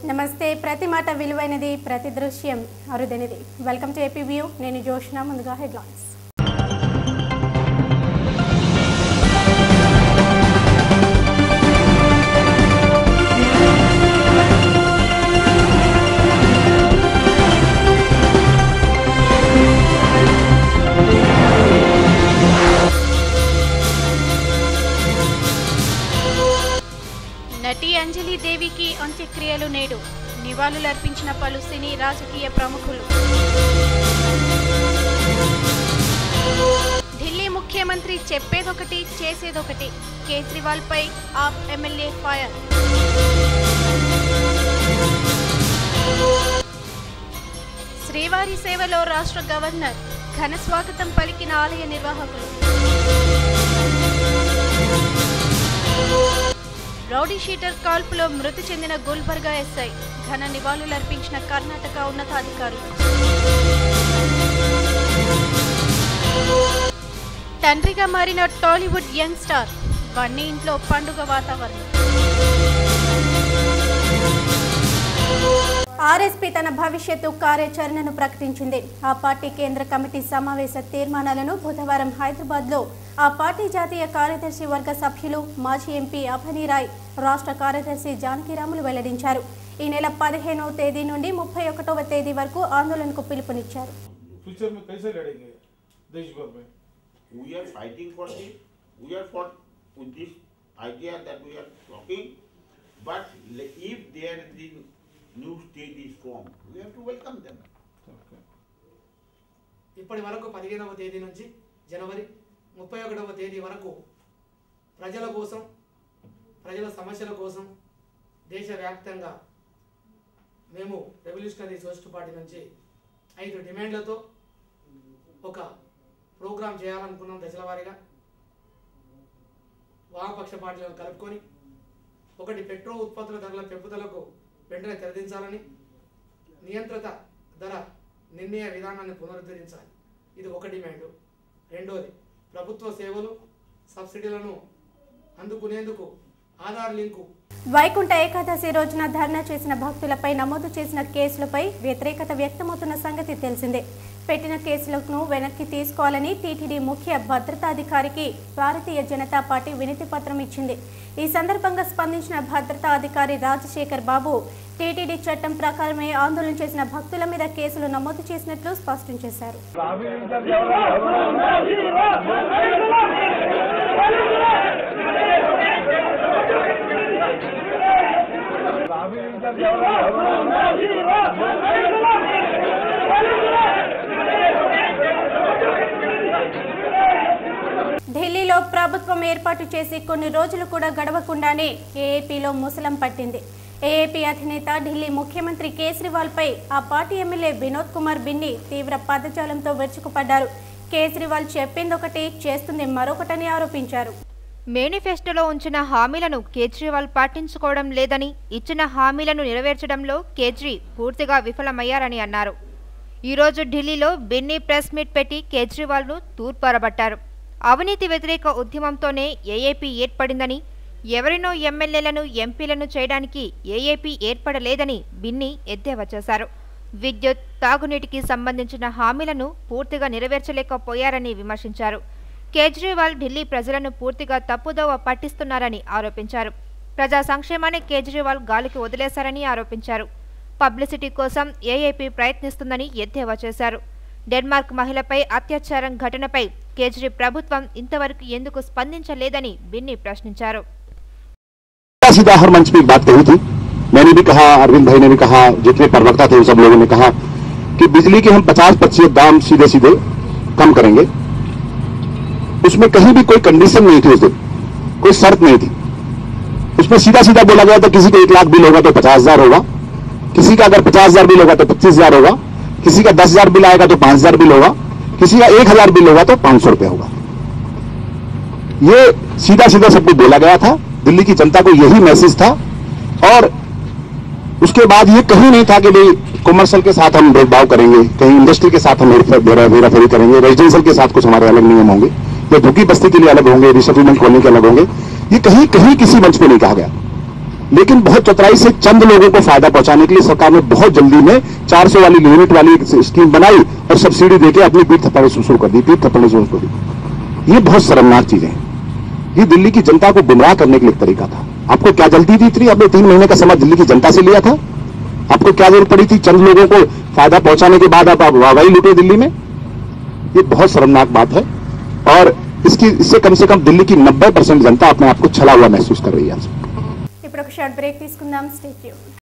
నమస్తే ప్రతి మాట విలువైనది ప్రతి దృశ్యం అరుదైనది వెల్కమ్ టు ఏపీ వ్యూ నేను జోష్నా ముందుగా హెడ్లైన్స్ నటి అంజలి దేవికి అంత్యక్రియలు నేడు నివాళులర్పించిన పలు సినీ రాజకీయ ప్రముఖులు. ఢిల్లీ ముఖ్యమంత్రి చెప్పేదొకటి చేసేదొకటి కేజ్రీవాల్ పై ఆప్ ఎమ్మెల్యే ఫైర్. శ్రీవారి సేవలో రాష్ట్ర గవర్నర్ ఘన స్వాగతం పలికిన ఆలయ నిర్వాహకులు. రౌడీ షీటర్ కాల్పులో మృతి చెందిన గుల్బర్గా ఎస్ఐ ఘన నివాళులర్పించిన కర్ణాటక ఉన్నతాధికారులు. తండ్రిగా మారిన టాలీవుడ్ యంగ్ స్టార్ బన్నీ ఇంట్లో పండుగ వాతావరణం. ఆర్ఎస్పీ తన భవిష్యత్తు కార్యాచరణను ప్రకటించింది. ఆ పార్టీ కేంద్ర కమిటీ సమావేశ తీర్మానాలను బుధవారం హైదరాబాద్లో ఆ పార్టీ జాతీయ కార్యదర్శి వర్గ సభ్యులు మాజీ ఎంపీ అభనీరాయ్, రాష్ట్ర కార్యదర్శి జానకిరాములు వెల్లడించారు. ఈ నెల 15వ తేదీ నుండి 31వ తేదీ వరకు ఆందోళనకు పిలుపునిచ్చారు. ఇప్పటి వరకు 15వ తేదీ నుంచి జనవరి 31వ తేదీ వరకు ప్రజల కోసం, ప్రజల సమస్యల కోసం దేశవ్యాప్తంగా మేము రెవల్యూషనరీ సోషల్ పార్టీ నుంచి 5 డిమాండ్లతో ఒక ప్రోగ్రాం చేయాలనుకున్నాం. దశల వారీగా వామపక్ష పార్టీలను కలుపుకొని ఒకటి పెట్రోల్ ఉత్పత్తుల ధరల పెంపుదలకు వెంటనే తెరదించాలని, నియంత్రిత ధర నిర్ణయ విధానాన్ని పునరుద్ధరించాలి. ఇది ఒక డిమాండు. రెండోది, ప్రభుత్వ సేవలు సబ్సిడీలను అందుకునేందుకు ఆధార్ లింకు. వైకుంఠ ఏకాదశి రోజున ధర్నా చేసిన భక్తులపై నమోదు చేసిన కేసులపై వ్యతిరేకత వ్యక్తమవుతున్న సంగతి తెలిసిందే. పెట్టిన కేసులను వెనక్కి తీసుకోవాలని టీటీడీ ముఖ్య భద్రతాధికారికి భారతీయ జనతా పార్టీ వినతి పత్రం ఇచ్చింది. ఈ సందర్భంగా స్పందించిన భద్రతా అధికారి రాజశేఖర్ బాబు టీటీడీ చట్టం ప్రకారమే ఆందోళన చేసిన భక్తుల మీద కేసులు నమోదు చేసినట్లు స్పష్టం చేశారు. ఢిల్లీలో ప్రభుత్వం ఏర్పాటు చేసి కొన్ని రోజులు కూడా గడవకుండానే ఏఏపీలో ముసలం పట్టింది. ఏఏపీ అధినేత ఢిల్లీ ముఖ్యమంత్రి కేజ్రీవాల్ పై ఆ పార్టీ ఎమ్మెల్యే వినోద్ కుమార్ బిన్ని తీవ్ర పదజాలంతో విరుచుకుపడ్డారు. కేజ్రీవాల్ చెప్పిందొకటి చేస్తుంది మరొకటని ఆరోపించారు. మేనిఫెస్టోలో ఉంచిన హామీలను కేజ్రీవాల్ పాటించుకోవడం లేదని, ఇచ్చిన హామీలను నెరవేర్చడంలో కేజ్రీ పూర్తిగా విఫలమయ్యారని అన్నారు. ఈరోజు ఢిల్లీలో బిన్ని ప్రెస్ మీట్ పెట్టి కేజ్రీవాల్ను తూర్పారబట్టారు. అవినీతి వ్యతిరేక ఉద్యమంతోనే ఏఏపీ ఏర్పడిందని, ఎవరినో ఎమ్మెల్యేలను ఎంపీలను చేయడానికి ఏఏపీ ఏర్పడలేదని బిన్ని ఎద్దేవా చేశారు. విద్యుత్, తాగునీటికి సంబంధించిన హామీలను పూర్తిగా నెరవేర్చలేకపోయారని విమర్శించారు. కేజ్రీవాల్ ఢిల్లీ ప్రజలను పూర్తిగా తప్పుదోవ పట్టిస్తున్నారని ఆరోపించారు. ప్రజా సంక్షేమాన్ని కేజ్రీవాల్ గాలికి వదిలేశారని ఆరోపించారు. పబ్లిసిటీ కోసం ఏఏపీ ప్రయత్నిస్తుందని ఎద్దేవా చేశారు. డెన్మార్క్ మహిళపై అత్యాచారం ఘటనపై కేజ్రీ ప్రభుత్వం ఇంతవరకు ఎందుకు స్పందించలేదని బిన్ని ప్రశ్నించారు. सीधा हर मंच में एक बात कही थी, मैंने भी कहा, अरविंद भाई ने भी कहा, जितने प्रवक्ता थे उन सब लोगों ने कहा कि बिजली के हम 50% दाम सीधे सीधे कम करेंगे. उसमें कहीं भी कोई कंडीशन नहीं थी, उस दिन कोई शर्त नहीं थी. उसमें सीधा सीधा बोला गया था किसी का 1 लाख बिल होगा तो 50,000 होगा, किसी का अगर 50,000 बिल होगा तो 25,000 होगा, किसी का 10,000 बिल आएगा तो 5,000 बिल होगा, किसी का 1,000 बिल होगा तो 500 रुपया होगा. ये सीधा सीधा सबको बोला गया था. दिल्ली की जनता को यही मैसेज था. और उसके बाद ये कहीं नहीं था कि भाई कॉमर्शियल के साथ हम भेदभाव करेंगे, कहीं इंडस्ट्री के साथ हम हेराफेरी करेंगे, रेजिडेंशियल के साथ कुछ हमारे अलग नियम होंगे, या झुग्गी बस्ती के लिए अलग होंगे, रिसेटलमेंट कॉलोनी के अलग होंगे. ये कहीं कहीं किसी मंच पे नहीं कहा गया. लेकिन बहुत चतुराई से चंद लोगों को फायदा पहुंचाने के लिए सरकार ने बहुत जल्दी में 400 वाली यूनिट वाली स्कीम बनाई और सब्सिडी देके अपनी पीठ थप्पड़ शुरू कर दी, पीठ थप्पड़ शुरू कर दी। ये बहुत शर्मनाक चीजें हैं। ये दिल्ली की जनता को गुमराह करने के लिए एक तरीका था। आपको क्या जल्दी थी इतनी? आपने 3 महीने का समय दिल्ली की जनता से लिया था। आपको क्या जरूरत पड़ी थी चंद लोगों को फायदा पहुंचाने के बाद आप वाहवाही लूटे दिल्ली में? ये बहुत शर्मनाक बात है और इससे कम से कम दिल्ली की 90% जनता अपने आप को छला हुआ महसूस कर रही है। ఇప్పుడు ఒక షార్ట్ బ్రేక్ తీసుకుందాం, స్టే ట్యూన్।